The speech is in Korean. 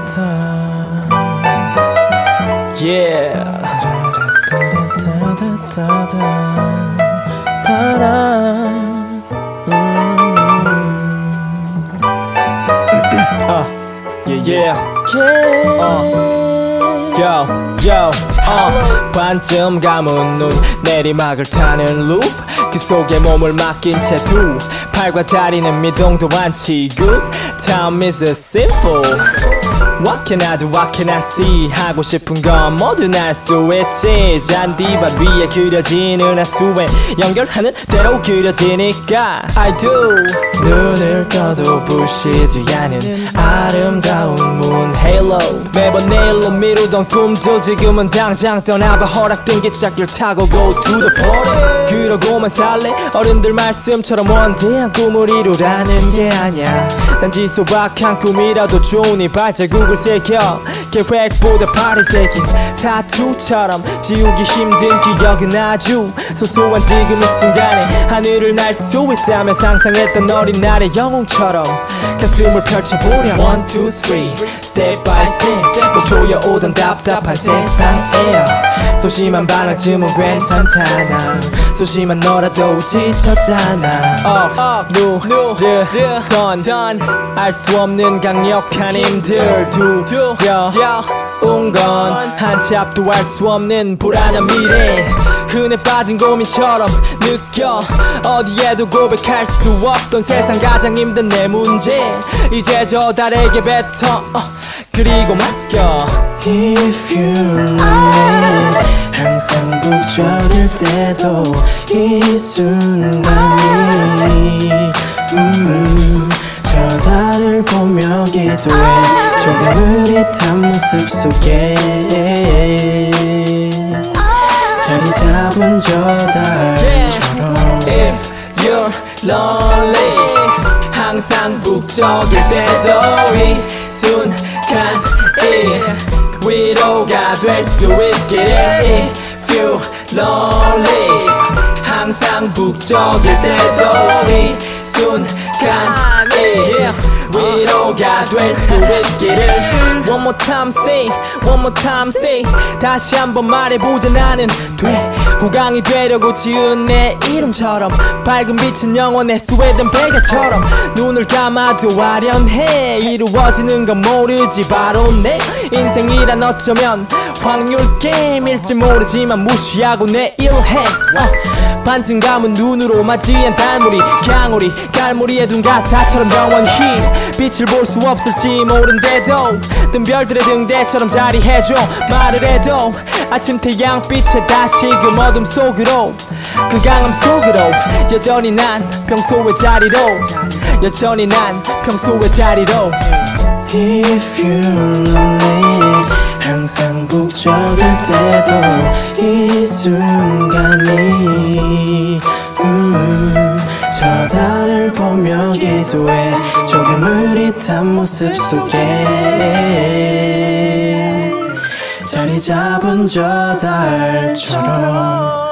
Yeah. Yeah. Yo. 반쯤 감은 눈 내리막을 타는 루프 그 속에 몸을 맡긴 채 두 팔과 다리는 미동도 않지 Good time is a simple What can I do, what can I see 하고 싶은 건 뭐든 할 수 있지 잔디밭 위에 그려지는 하수에 연결하는 대로 그려지니까 I do 눈을 떠도 부시지 않은 아름다운 moon halo 매번 내일로 미루던 꿈도 지금은 당장 떠나봐 허락된 기찻길 타고 go to the party 그러고만 살래 어른들 말씀처럼 원대한 꿈을 이루라는 게 아냐 단지 소박한 꿈이라도 좋으니 발자국을 새겨 계획보다 발이 새긴 타투처럼 지우기 힘든 기억은 아주 소소한 지금 이 순간에 하늘을 날 수 있다면 상상했던 어린 날의 영웅처럼 가슴을 펼쳐보렴 1, 2, 3 Step by step 목초여 오던 답답한 세상에 소심한 반항쯤은 괜찮잖아 소심한 너라도 지쳤잖아 누르던 알 수 없는 강력한 힘들 두려운 건 한치 앞도 알 수 없는 불안한 미래 흔해 빠진 고민처럼 느껴 어디에도 고백할 수 없던 세상 가장 힘든 내 문제 이제 저 달에게 뱉어 그리고 맡겨 If you're lonely 항상 북적일 때도 이 순간이 저 달을 보며 기도해 조금 흐릿한 모습 속에 자리 잡은 저 달처럼 If you're lonely 항상 북적일 때도 이 순간이 위로가 될 수 있기를 If you're lonely 항상 북적일 때도 이 순간이 위로가 될 수 있기를 One more time say, one more time say 다시 한번 말해보자 나는 돼 후광이 되려고 지은 내 이름처럼 밝은 빛은 영원해 스웨덴 베개처럼 눈을 감아도 아련해 이루어지는 건 모르지 바로 내 인생이란 어쩌면 확률 게임일지 모르지만 무시하고 내일 해 반쯤 감은 눈으로 맞이한 달무리 강우리 갈무리에 둔 가사처럼 영원히 빛을 볼 수 없을지 모른데도 뜬 별들의 등대처럼 자리해줘 말을 해도 아침 태양빛에 다시금 어둠 속으로 그 강함 속으로 여전히 난 평소의 자리로 여전히 난 평소의 자리로 If you're lonely 항상 북적일 때도 이 순간이 저 달을 보며 기도해 조금 흐릿한 모습 속에 자리 잡은 저 달처럼